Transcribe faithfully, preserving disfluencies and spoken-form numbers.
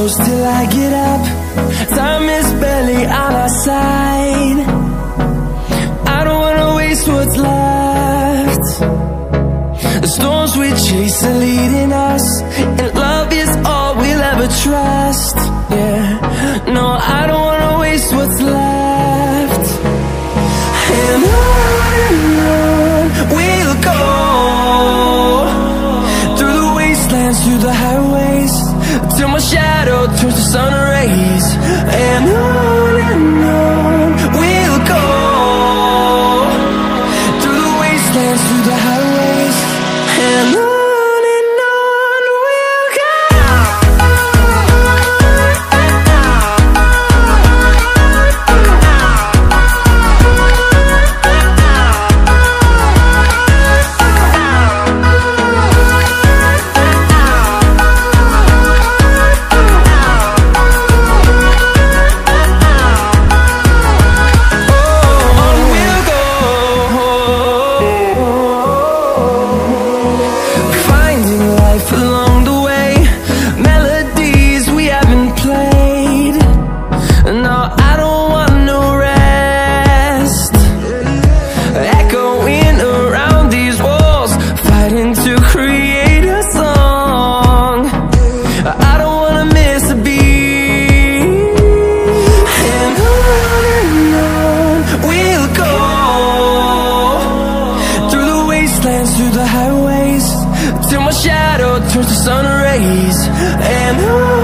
close till I get up. Time is barely on our side. I don't wanna waste what's left. The storms we chase are leading us, and love is all we'll ever trust. Yeah, no, I don't wanna waste what's left. And on and on we'll go, through the wastelands, through the highways, till my shadow turns to sun rays. And on and on we'll go, through the wastelands, through the highways, and on. Through the highways, till my shadow turns to sun rays. And on